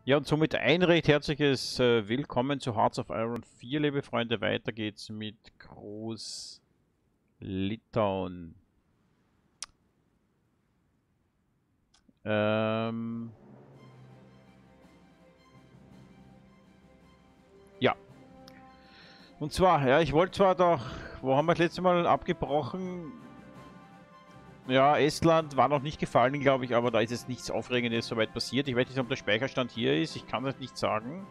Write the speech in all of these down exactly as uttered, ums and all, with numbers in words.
Ja, und somit ein recht herzliches äh, Willkommen zu Hearts of Iron vier, liebe Freunde. Weiter geht's mit Groß Litauen. Ähm, ja, und zwar, ja, ich wollte zwar doch, wo haben wir das letzte Mal abgebrochen? Ja, Estland war noch nicht gefallen, glaube ich, aber da ist jetzt nichts Aufregendes soweit passiert. Ich weiß nicht, ob der Speicherstand hier ist, ich kann das nicht sagen.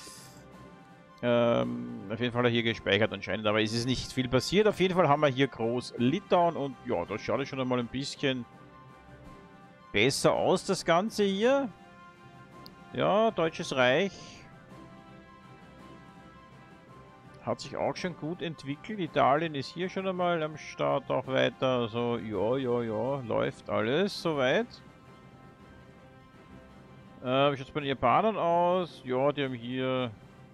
Ähm, auf jeden Fall hat er hier gespeichert anscheinend, aber es ist nicht viel passiert. Auf jeden Fall haben wir hier Groß Litauen und ja, das schaut schon einmal ein bisschen besser aus, das Ganze hier. Ja, Deutsches Reich hat sich auch schon gut entwickelt. Italien ist hier schon einmal am Start auch weiter. Also, ja, ja, ja, läuft alles soweit. Äh, wie schaut es bei den Japanern aus? Ja, die haben hier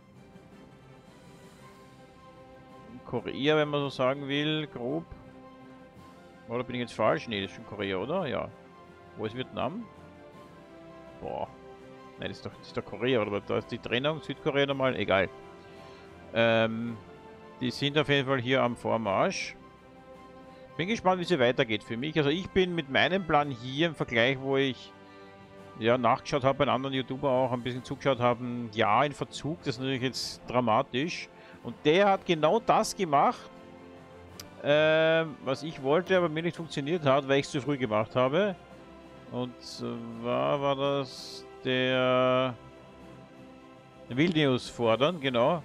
Korea, wenn man so sagen will, grob. Oder bin ich jetzt falsch? Ne, das ist schon Korea, oder? Ja. Wo ist Vietnam? Boah. Nein, das ist doch, das ist doch Korea, oder? Da ist die Trennung, Südkorea nochmal, egal. Ähm, die sind auf jeden Fall hier am Vormarsch. Bin gespannt, wie es weitergeht für mich. Also ich bin mit meinem Plan hier im Vergleich, wo ich ja nachgeschaut habe, bei anderen YouTuber auch ein bisschen zugeschaut haben, ja, in Verzug. Das ist natürlich jetzt dramatisch. Und der hat genau das gemacht, äh, was ich wollte, aber mir nicht funktioniert hat, weil ich es zu früh gemacht habe. Und zwar war das der Vilnius fordern, genau.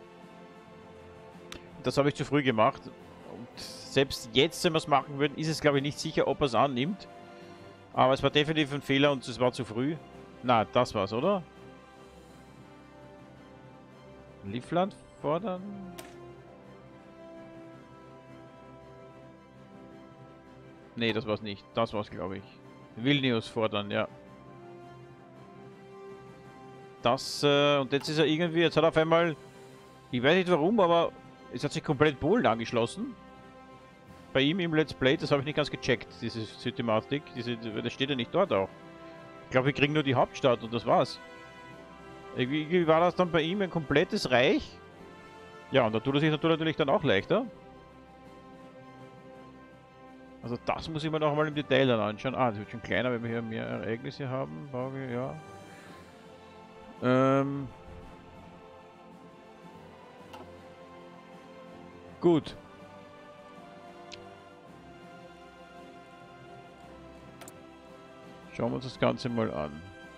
Das habe ich zu früh gemacht. Und selbst jetzt, wenn wir es machen würden, ist es, glaube ich, nicht sicher, ob er es annimmt. Aber es war definitiv ein Fehler und es war zu früh. Na, das war's, oder? Livland fordern? Nee, das war's nicht. Das war's, glaube ich. Vilnius fordern, ja. Das, äh, und jetzt ist er irgendwie, jetzt hat er auf einmal, ich weiß nicht warum, aber es hat sich komplett Polen angeschlossen. Bei ihm im Let's Play, das habe ich nicht ganz gecheckt, diese Systematik. Diese, das steht ja nicht dort auch. Ich glaube, wir kriegen nur die Hauptstadt und das war's. Irgendwie war das dann bei ihm ein komplettes Reich. Ja, und da tut er sich natürlich dann auch leichter. Also das muss ich mir noch mal im Detail dann anschauen. Ah, das wird schon kleiner, wenn wir hier mehr Ereignisse haben. Ja. Ähm. Gut. Schauen wir uns das Ganze mal an.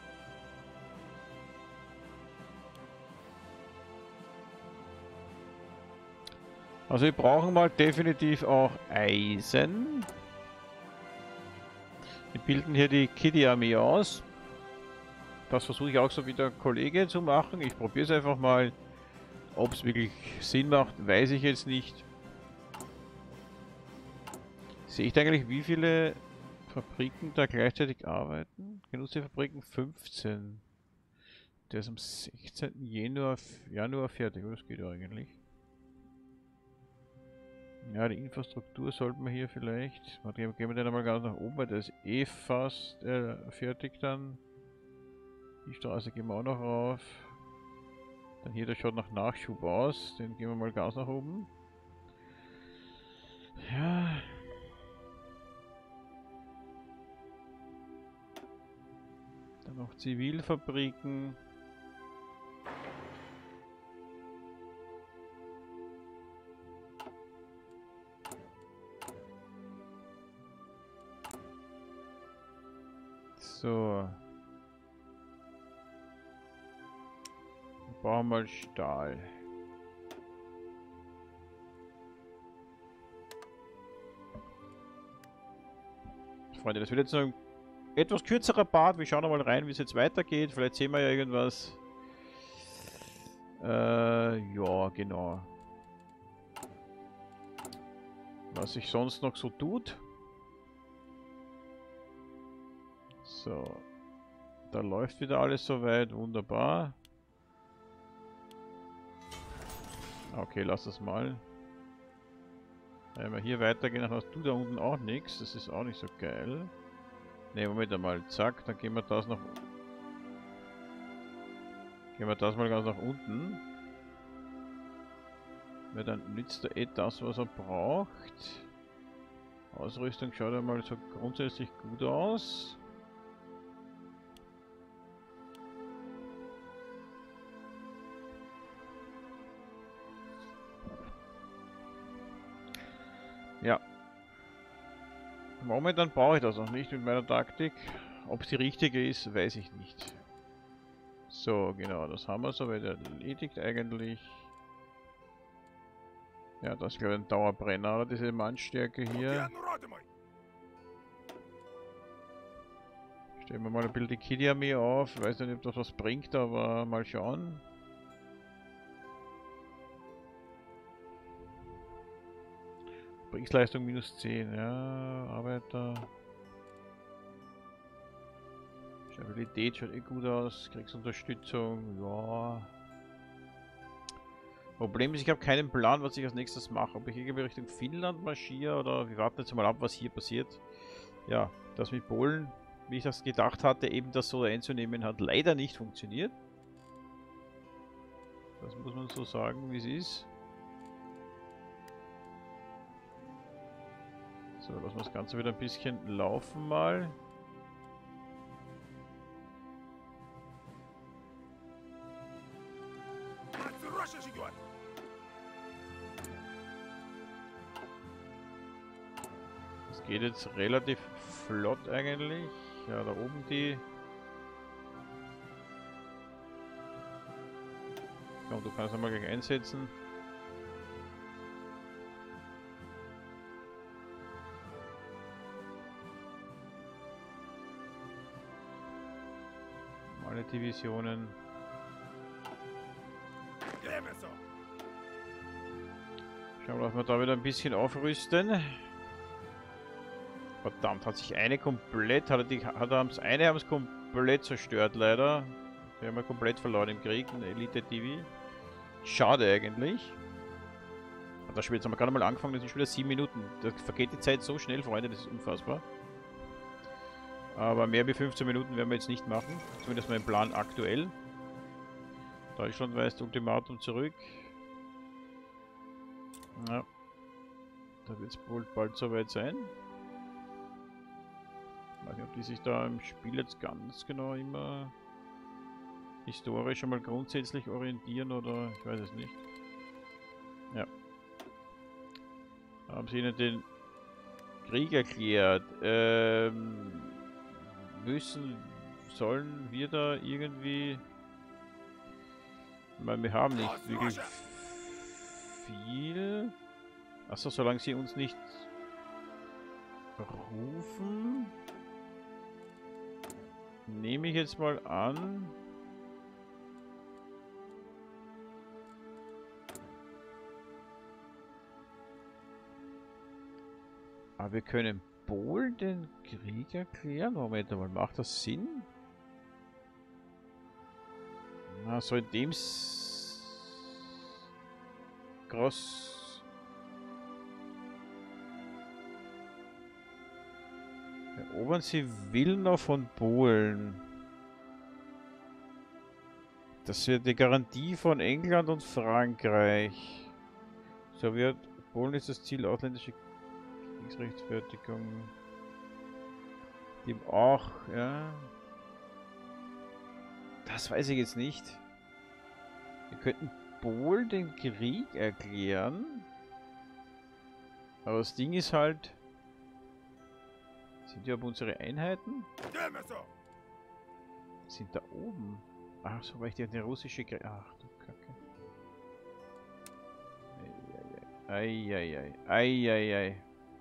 Also wir brauchen mal definitiv auch Eisen. Wir bilden hier die Kitty-Armee aus. Das versuche ich auch so wie der Kollege zu machen. Ich probiere es einfach mal. Ob es wirklich Sinn macht, weiß ich jetzt nicht. Sehe ich da eigentlich, wie viele Fabriken da gleichzeitig arbeiten? Genutzte Fabriken fünfzehn. Der ist am sechzehnten Januar, Januar fertig. Das geht ja eigentlich. Ja, die Infrastruktur sollten wir hier vielleicht. Warte, gehen wir den einmal ganz nach oben, weil der ist eh fast äh, fertig dann. Die Straße gehen wir auch noch rauf. Dann hier, der schaut nach Nachschub aus. Den gehen wir mal ganz nach oben. Ja. Dann noch Zivilfabriken. So. Wir brauchen mal Stahl. Freunde, das wird jetzt noch ein etwas kürzerer Part. Wir schauen noch mal rein, wie es jetzt weitergeht. Vielleicht sehen wir ja irgendwas. Äh, ja, genau. Was sich sonst noch so tut. So. Da läuft wieder alles soweit. Wunderbar. Okay, lass das mal. Wenn wir hier weitergehen, dann hast du da unten auch nichts. Das ist auch nicht so geil. Ne, Moment einmal. Zack, dann gehen wir das noch. Gehen wir das mal ganz nach unten. Weil dann nützt er eh das, was er braucht. Ausrüstung schaut einmal so grundsätzlich gut aus. Ja. Momentan brauche ich das noch nicht mit meiner Taktik. Ob es die richtige ist, weiß ich nicht. So, genau, das haben wir soweit erledigt eigentlich. Ja, das ist glaube ich ein Dauerbrenner, oder? Diese Mannstärke hier. Stellen wir mal ein bisschen die Kitty-Armee auf. Ich weiß nicht, ob das was bringt, aber mal schauen. Kriegsleistung minus zehn, ja, Arbeiter. Stabilität schaut eh gut aus, Kriegsunterstützung, ja. Problem ist, ich habe keinen Plan, was ich als nächstes mache. Ob ich irgendwie Richtung Finnland marschiere oder wir warten jetzt mal ab, was hier passiert. Ja, das mit Polen, wie ich das gedacht hatte, eben das so einzunehmen, hat leider nicht funktioniert. Das muss man so sagen, wie es ist. So, lassen wir das Ganze wieder ein bisschen laufen mal. Das geht jetzt relativ flott eigentlich. Ja, da oben die... Komm, du kannst einmal gleich einsetzen. Alle Divisionen. Schauen wir, dass wir da wieder ein bisschen aufrüsten. Verdammt, hat sich eine komplett, hat er die, hat er haben's, eine haben es komplett zerstört leider. Wir haben ja komplett verloren im Krieg, eine Elite-T V. Schade eigentlich. Und das Spiel, jetzt haben wir gerade mal angefangen, das ist schon wieder sieben Minuten. Da vergeht die Zeit so schnell, Freunde, das ist unfassbar. Aber mehr wie fünfzehn Minuten werden wir jetzt nicht machen. Zumindest mein Plan aktuell. Deutschland weist Ultimatum zurück. Ja. Da wird es wohl bald soweit sein. Ich weiß nicht, ob die sich da im Spiel jetzt ganz genau immer historisch einmal grundsätzlich orientieren oder ich weiß es nicht. Ja. Da haben sie ihnen den Krieg erklärt. Ähm, müssen, sollen wir da irgendwie... Ich meine, wir haben nicht wirklich viel. Achso, solange sie uns nicht rufen, nehme ich jetzt mal an. Aber wir können Polen den Krieg erklären? Moment mal, macht das Sinn? Na, so in dem Groß... Erobern sie Wilno von Polen. Das wird die Garantie von England und Frankreich. So wird Polen ist das Ziel ausländische Kriegsrechtfertigung. Dem auch, ja. Das weiß ich jetzt nicht. Wir könnten Polen den Krieg erklären. Aber das Ding ist halt... Sind die aber unsere Einheiten? Sind da oben. Ach so, weil ich die eine russische... Ach du Kacke. Eieiei. Eieiei.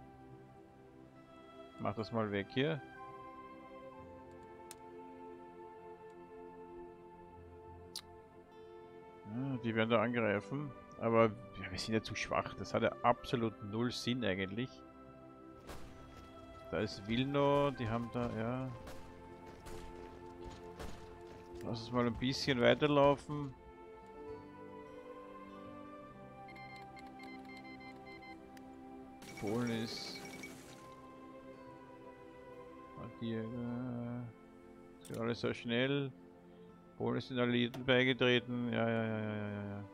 Mach das mal weg hier. Ja, die werden da angreifen. Aber ja, wir sind ja zu schwach. Das hat ja absolut null Sinn eigentlich. Da ist Wilno, die haben da, ja. Lass uns mal ein bisschen weiterlaufen. Polen ist... Hier, äh, ist alles sehr schnell. Polen ist den Alliierten beigetreten. Ja, ja, ja, ja, ja, ja.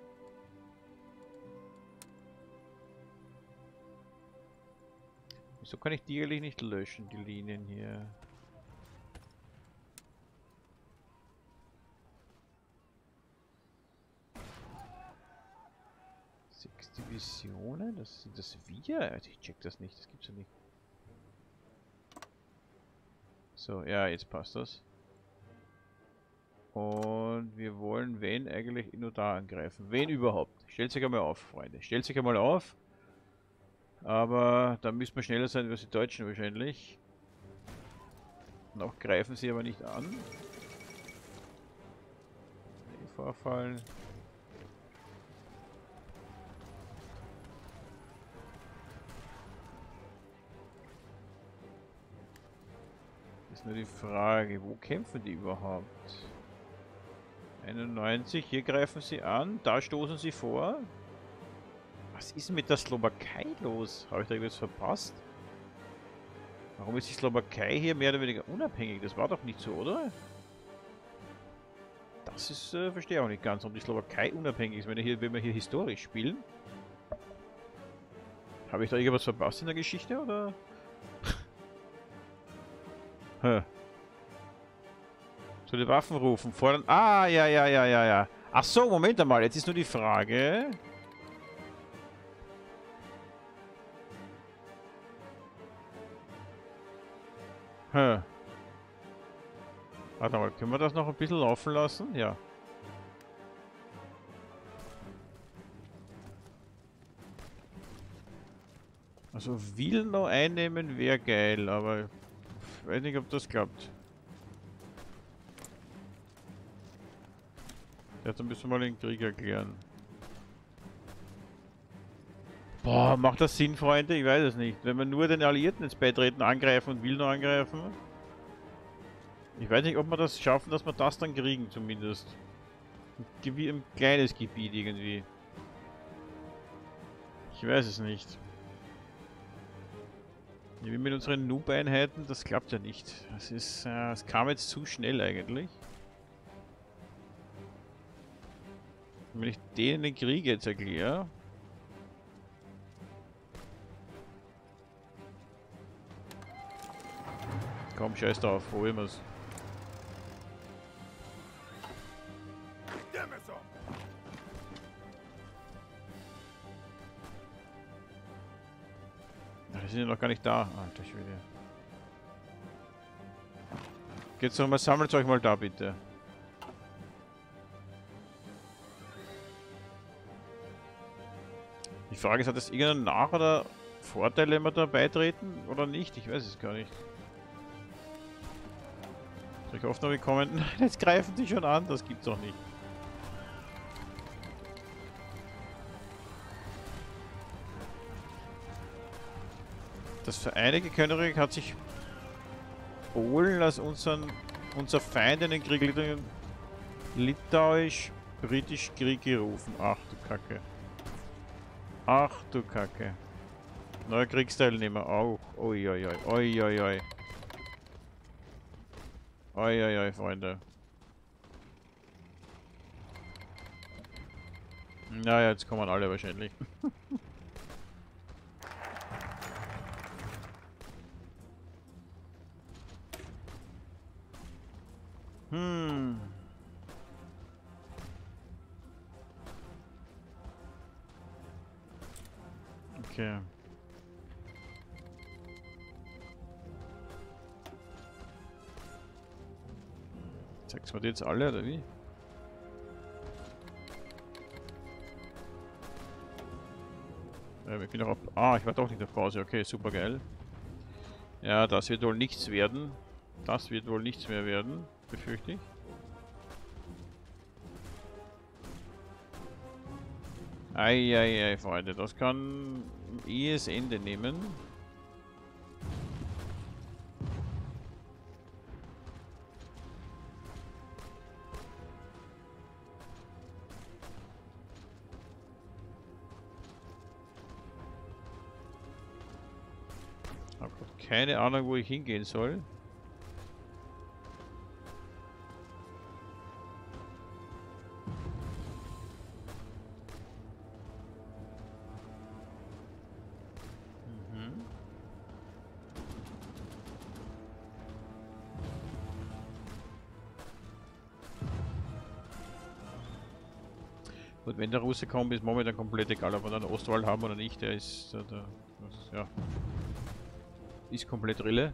Wieso kann ich die eigentlich nicht löschen, die Linien hier? Sechs Divisionen? Das sind das wir? Ich check das nicht, das gibt's ja nicht. So, ja, jetzt passt das. Und wir wollen wen eigentlich nur da angreifen? Wen überhaupt? Stellt sich einmal auf, Freunde. Stellt sich einmal auf. Aber da müssen wir schneller sein als die Deutschen wahrscheinlich. Noch greifen sie aber nicht an. Nee, Vorfall. Ist nur die Frage, wo kämpfen die überhaupt? einundneunzig, hier greifen sie an, da stoßen sie vor. Was ist denn mit der Slowakei los? Habe ich da irgendwas verpasst? Warum ist die Slowakei hier mehr oder weniger unabhängig? Das war doch nicht so, oder? Das ist, äh, verstehe ich auch nicht ganz, warum die Slowakei unabhängig ist, wenn wir hier, wenn wir hier historisch spielen. Habe ich da irgendwas verpasst in der Geschichte, oder? Hä? Soll die Waffen rufen, fordern. Ah, ja, ja, ja, ja, ja. Ach so, Moment einmal, jetzt ist nur die Frage. Hä? Warte mal, können wir das noch ein bisschen laufen lassen? Ja. Also Wilno einnehmen wäre geil, aber ich weiß nicht, ob das klappt. Ja, dann müssen wir mal den Krieg erklären. Boah, macht das Sinn, Freunde? Ich weiß es nicht. Wenn wir nur den Alliierten jetzt beitreten, angreifen und Wilno angreifen. Ich weiß nicht, ob wir das schaffen, dass wir das dann kriegen, zumindest. Ein, ein kleines Gebiet irgendwie. Ich weiß es nicht. Wie mit unseren Noob-Einheiten, das klappt ja nicht. Es ist, äh, es kam jetzt zu schnell eigentlich. Und wenn ich denen den Krieg jetzt erkläre. Komm, scheiß drauf, probieren wir's. Die sind ja noch gar nicht da. Alter Schwede. Geht's noch mal, sammelt euch mal da bitte. Die Frage ist, hat das irgendeinen Nach- oder Vorteil, wenn wir da beitreten oder nicht? Ich weiß es gar nicht. Soll ich oft noch bekommen? Nein, jetzt greifen die schon an, das gibt's doch nicht. Das Vereinigte Königreich hat sich Polen als unseren, unser Feind in den Krieg litauisch-britisch Krieg gerufen. Ach du Kacke. Ach du Kacke. Neuer Kriegsteilnehmer auch. Uiuiui. Uiuiui. Uiuiui, Freunde. Naja, jetzt kommen alle wahrscheinlich. Hm. Okay. Zeigst du mir die jetzt alle, oder wie? Ja, ich bin auch ab. Ah, ich war doch nicht auf Pause. Okay, super geil. Ja, das wird wohl nichts werden. Das wird wohl nichts mehr werden, befürchte ich. Eieiei, Freunde, das kann ein ehes Ende nehmen. Ich habe keine Ahnung, wo ich hingehen soll. Gut, wenn der Russe kommt, ist momentan komplett egal, ob wir dann Ostwall haben oder nicht. Der ist, der, der, das, ja, ist komplett Rille.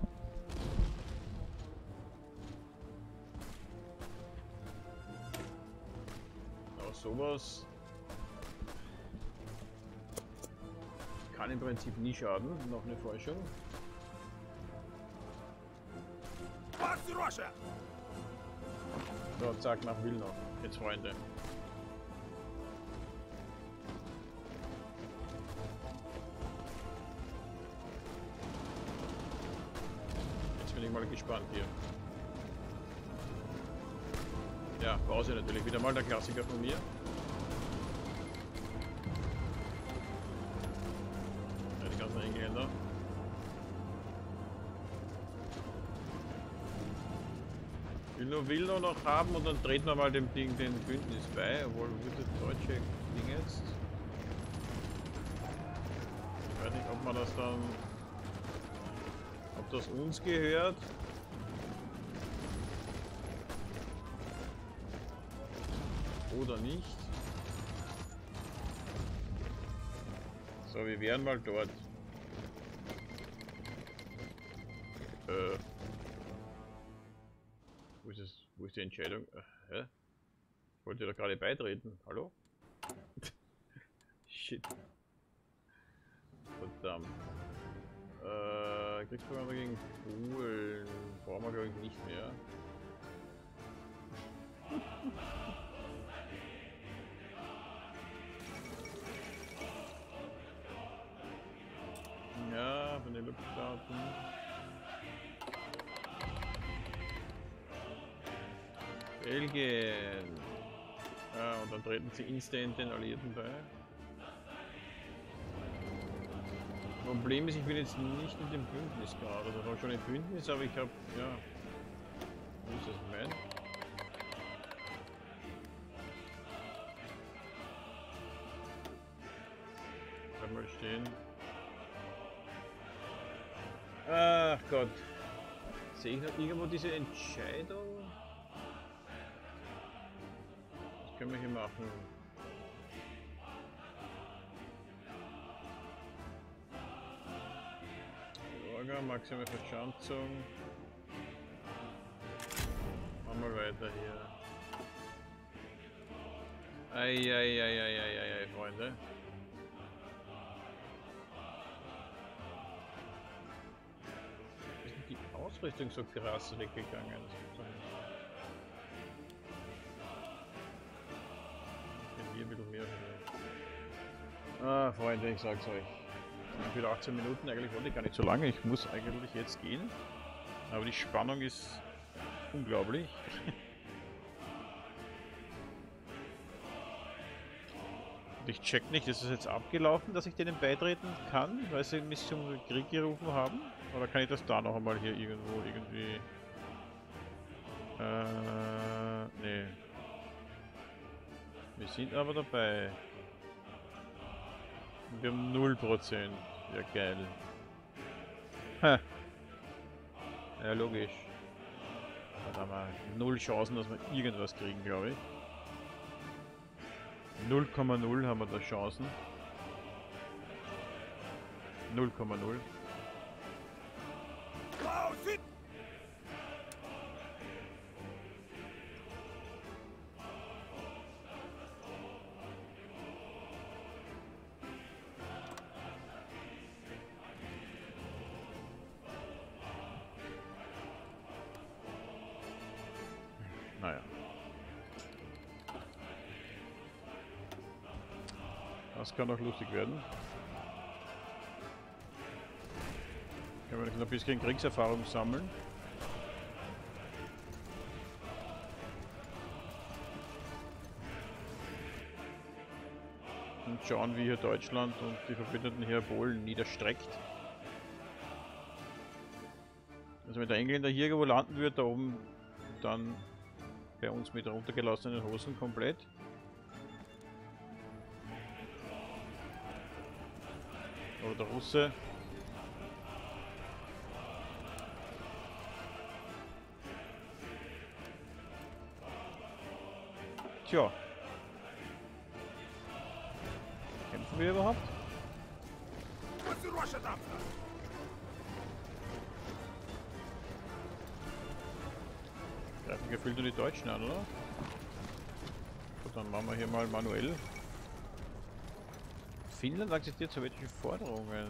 Ja, sowas kann im Prinzip nie schaden, noch eine Forschung. So, zack, nach Wilno. Jetzt, Freunde. Jetzt bin ich mal gespannt hier. Ja, Pause natürlich. Wieder mal der Klassiker von mir. Ja, die ganzen Engländer. Ich will nur Wilno noch haben und dann treten wir mal dem Ding den Bündnis bei, obwohl wird das deutsche Ding jetzt. Ich weiß nicht, ob man das dann. Ob das uns gehört. Oder nicht. So, wir wären mal dort. Äh. Wo ist es? Wo ist die Entscheidung? Äh, hä? Ich wollte da gerade beitreten. Hallo? Shit. Verdammt. Äh, Kriegsprogramm gegen Polen. Brauchen wir glaube ich nicht mehr. Ja, von den Luftstaaten. Belgien. Ja, und dann treten sie instant den Alliierten bei. Problem ist, ich bin jetzt nicht mit dem Bündnis gerade. Also ich habe schon ein Bündnis, aber ich habe, ja. Wo ist das mein? Bleib mal stehen. Ach Gott. Sehe ich noch irgendwo diese Entscheidung? Was können wir hier machen? Orga, maximale Verschanzung. Machen wir weiter hier. Eieieiei, Freunde. Ist die Ausrüstung so krass weggegangen? Das gibt's doch nicht. Hier ein bisschen mehr. Ah, Freunde, ich sag's euch. Wieder achtzehn Minuten, eigentlich wollte ich gar nicht so lange. Ich muss eigentlich jetzt gehen. Aber die Spannung ist unglaublich. Und ich check nicht, ist es jetzt abgelaufen, dass ich denen beitreten kann, weil sie mich zum Krieg gerufen haben? Oder kann ich das da noch einmal hier irgendwo irgendwie... Äh, nee. Wir sind aber dabei. Wir haben null Prozent. Ja, geil. Ha. Ja, logisch. Dann haben wir null Chancen, dass wir irgendwas kriegen, glaube ich. null Komma null haben wir da Chancen. null Komma null. Naja. Das kann auch lustig werden. Können wir noch ein bisschen Kriegserfahrung sammeln. Und schauen, wie hier Deutschland und die Verbündeten hier Polen niederstreckt. Also wenn der Engländer hier irgendwo landen würde, da oben, dann bei uns mit runtergelassenen Hosen komplett. Oder der Russe. Tja. Schaffen wir überhaupt? Greifen gefühlt nur die Deutschen an, oder? Gut, dann machen wir hier mal manuell. Finnland akzeptiert sowjetische Forderungen.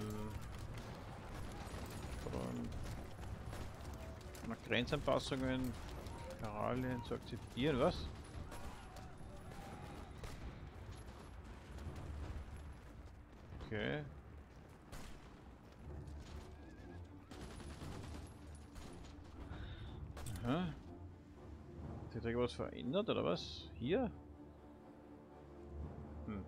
Forderungen nach Grenzanpassungen Karalien zu akzeptieren, was? Okay. Aha. Hat sich da was verändert oder was? Hier? Hm.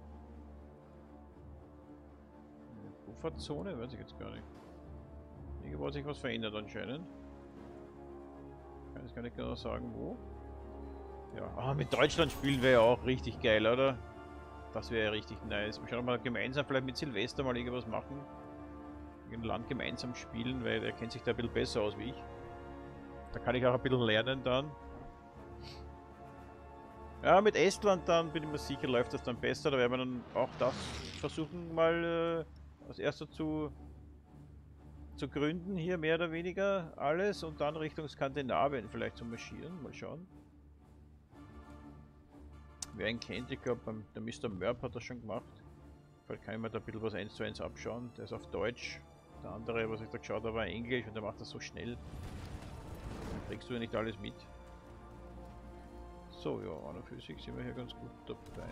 Pufferzone? Weiß ich jetzt gar nicht. Irgendwo hat sich was verändert anscheinend. Kann jetzt gar nicht genau sagen, wo. Ja, ah, mit Deutschland spielen wäre ja auch richtig geil, oder? Das wäre ja richtig nice. Wir schauen mal gemeinsam vielleicht mit Silvester mal irgendwas machen. Ein Land gemeinsam spielen, weil er kennt sich da ein bisschen besser aus wie ich. Da kann ich auch ein bisschen lernen dann. Ja, mit Estland dann bin ich mir sicher, läuft das dann besser. Da werden wir dann auch das versuchen mal äh, als erster zu, zu gründen hier, mehr oder weniger alles. Und dann Richtung Skandinavien vielleicht zu marschieren. Mal schauen. Wer ihn kennt, ich glaube, der Mister Mörp hat das schon gemacht. Vielleicht kann ich mir da ein bisschen was eins zu eins abschauen. Der ist auf Deutsch. Der andere, was ich da geschaut habe, war Englisch und der macht das so schnell. Dann kriegst du ja nicht alles mit. So, ja, an und für sich sind wir hier ganz gut dabei.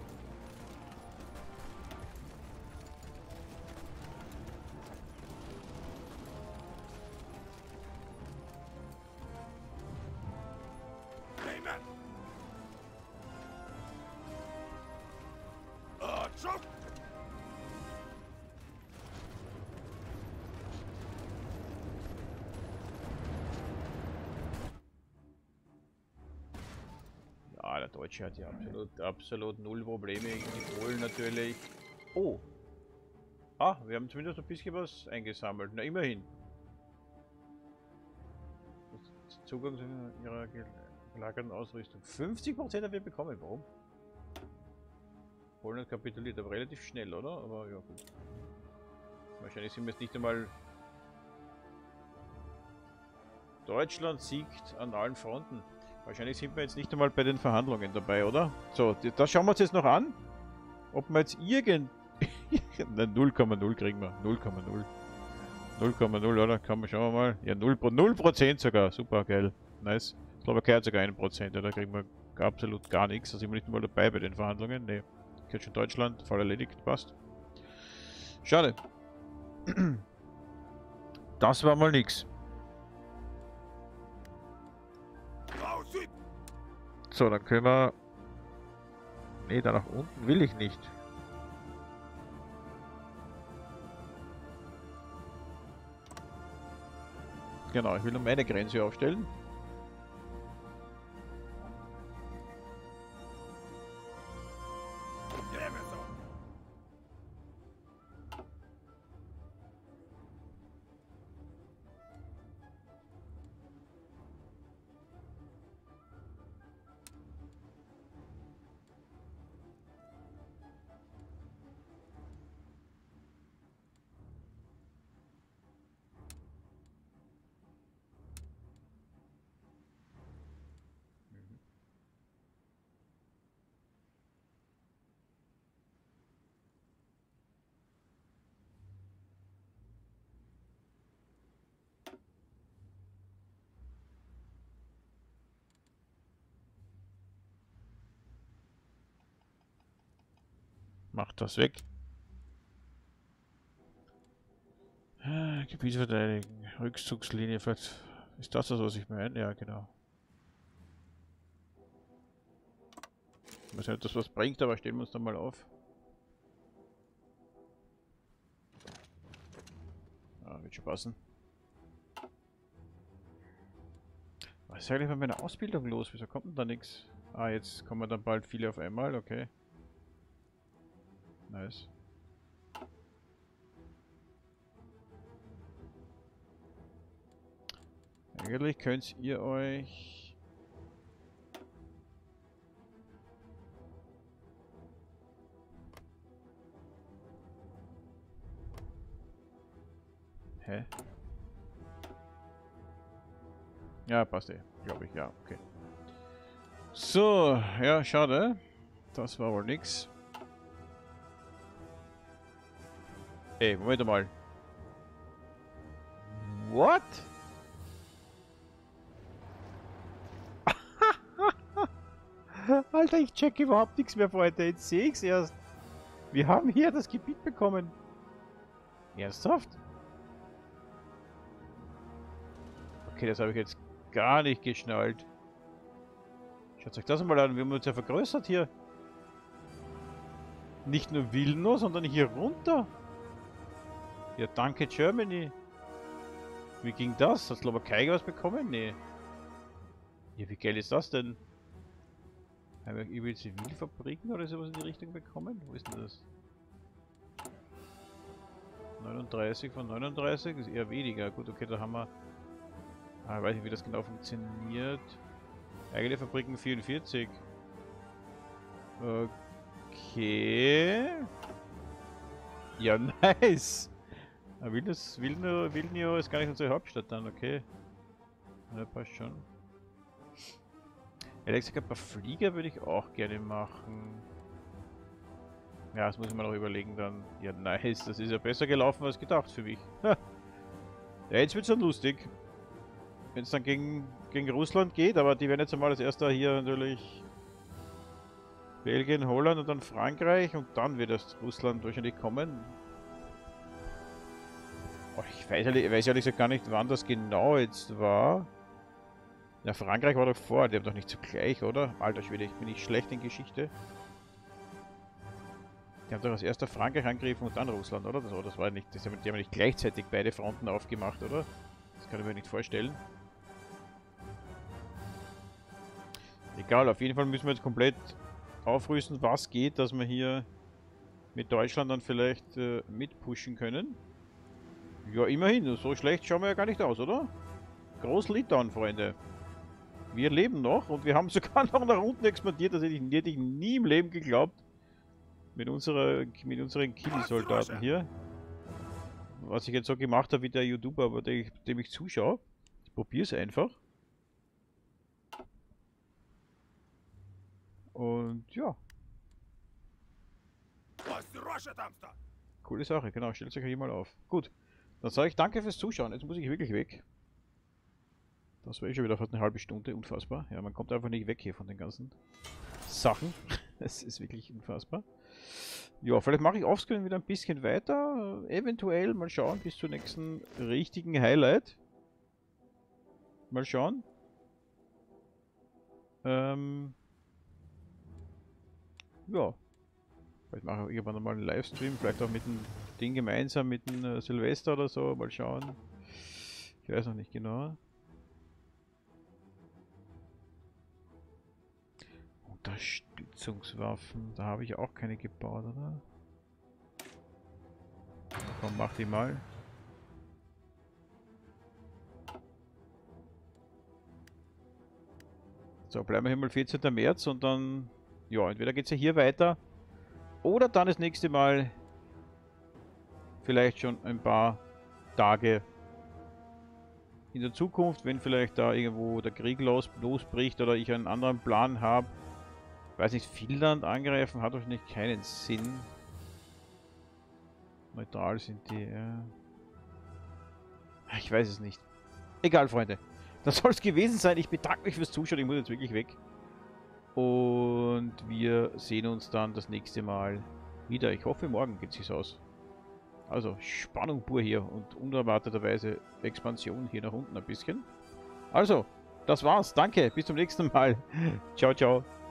Ja, der Deutsche hat ja absolut, absolut null Probleme gegen die Polen natürlich. Oh! Ah, wir haben zumindest ein bisschen was eingesammelt. Na, immerhin. Zugang zu ihrer gelagerten Ausrüstung. fünfzig Prozent haben wir bekommen. Warum? Polen hat kapituliert, aber relativ schnell, oder? Aber ja, gut. Wahrscheinlich sind wir jetzt nicht einmal... Deutschland siegt an allen Fronten. Wahrscheinlich sind wir jetzt nicht einmal bei den Verhandlungen dabei, oder? So, das schauen wir uns jetzt noch an. Ob wir jetzt irgend... null Komma null kriegen wir. null Komma null. null Komma null, oder? Kann man schauen wir mal. Ja, null Prozent sogar. Super, geil. Nice. Slowakei hat sogar ein Prozent, da kriegen wir absolut gar nichts. Da sind wir nicht mal dabei bei den Verhandlungen. Ne, gehört schon Deutschland. Fall erledigt. Passt. Schade. Das war mal nix. So, dann können wir... Ne, da nach unten will ich nicht. Genau, ich will nur meine Grenze aufstellen. Macht das weg. Ah, Gebiet verteidigen. Rückzugslinie. Vielleicht ist das das, was ich meine? Ja, genau. Ich weiß nicht, ob das was bringt, aber stellen wir uns da mal auf. Ja, wird schon passen. Was ist eigentlich mit meiner Ausbildung los? Wieso kommt denn da nichts? Ah, jetzt kommen dann bald viele auf einmal, okay. Nice. Eigentlich könnt ihr euch... Hä? Ja, passt eh. Glaube ich, ja, okay. So, ja, schade. Das war wohl nix. Ey, Moment mal. What? Alter, ich check überhaupt nichts mehr, Freunde. Jetzt sehe ich's erst. Wir haben hier das Gebiet bekommen. Ernsthaft? Okay, das habe ich jetzt gar nicht geschnallt. Schaut euch das mal an. Wir haben uns ja vergrößert hier. Nicht nur Vilno, sondern hier runter. Ja, danke Germany. Wie ging das? Hat Slowakei was bekommen? Nee. Ja, wie geil ist das denn? Haben wir über Zivilfabriken oder sowas in die Richtung bekommen? Wo ist denn das? neununddreißig von neununddreißig ist eher weniger. Gut, okay, da haben wir... Ah, ich weiß nicht, wie das genau funktioniert. Eigene Fabriken vierundvierzig. Okay. Ja, nice. Vilnius, Vilnius, Vilnius ist gar nicht unsere Hauptstadt dann, okay. Ja, passt schon. Ehrlich gesagt, ein paar Flieger würde ich auch gerne machen. Ja, das muss ich mir noch überlegen dann. Ja, nice. Das ist ja besser gelaufen als gedacht für mich. Ha. Ja, jetzt wird es dann lustig. Wenn es dann gegen, gegen Russland geht, aber die werden jetzt einmal als erster hier natürlich Belgien, Holland und dann Frankreich und dann wird erst Russland wahrscheinlich kommen. Oh, ich weiß ehrlich, weiß ehrlich gesagt gar nicht, wann das genau jetzt war. Ja, Frankreich war doch vor, die haben doch nicht zugleich, oder? Alter Schwede, ich bin nicht schlecht in Geschichte. Die haben doch als erster Frankreich angegriffen und dann Russland, oder? Das, oh, das war nicht, das haben, die haben nicht gleichzeitig beide Fronten aufgemacht, oder? Das kann ich mir nicht vorstellen. Egal, auf jeden Fall müssen wir jetzt komplett aufrüsten, was geht, dass wir hier mit Deutschland dann vielleicht äh, mitpushen können. Ja, immerhin, so schlecht schauen wir ja gar nicht aus, oder? Groß-Litauen, Freunde. Wir leben noch und wir haben sogar noch nach unten expandiert, das hätte ich, hätte ich nie im Leben geglaubt. Mit, unserer, mit unseren Kiel-Soldaten hier. Was ich jetzt so gemacht habe wie der YouTuber, aber dem ich, dem ich zuschaue. Ich probiere es einfach. Und ja. Coole Sache, genau. Stellt euch hier mal auf. Gut. Dann sage ich danke fürs Zuschauen. Jetzt muss ich wirklich weg. Das war eh schon wieder fast eine halbe Stunde. Unfassbar. Ja, man kommt einfach nicht weg hier von den ganzen Sachen. Es ist wirklich unfassbar. Ja, vielleicht mache ich offscreen wieder ein bisschen weiter. Eventuell mal schauen bis zum nächsten richtigen Highlight. Mal schauen. Ähm... Ja. Vielleicht mache ich irgendwann mal einen Livestream, vielleicht auch mit dem Ding gemeinsam, mit dem äh, Silvester oder so, mal schauen. Ich weiß noch nicht genau. Unterstützungswaffen, da habe ich auch keine gebaut, oder? Komm, mach die mal. So, bleiben wir hier mal vierzehnter März und dann... Ja, entweder geht es ja hier weiter oder dann das nächste Mal vielleicht schon ein paar Tage in der Zukunft, wenn vielleicht da irgendwo der Krieg los, losbricht oder ich einen anderen Plan habe. Weiß nicht, Finnland angreifen hat wahrscheinlich keinen Sinn. Neutral sind die, ja. Ich weiß es nicht. Egal, Freunde. Das soll es gewesen sein. Ich bedanke mich fürs Zuschauen. Ich muss jetzt wirklich weg. Und wir sehen uns dann das nächste Mal wieder. Ich hoffe, morgen geht es sich aus. Also, Spannung pur hier und unerwarteterweise Expansion hier nach unten ein bisschen. Also, das war's. Danke. Bis zum nächsten Mal. Ciao, ciao.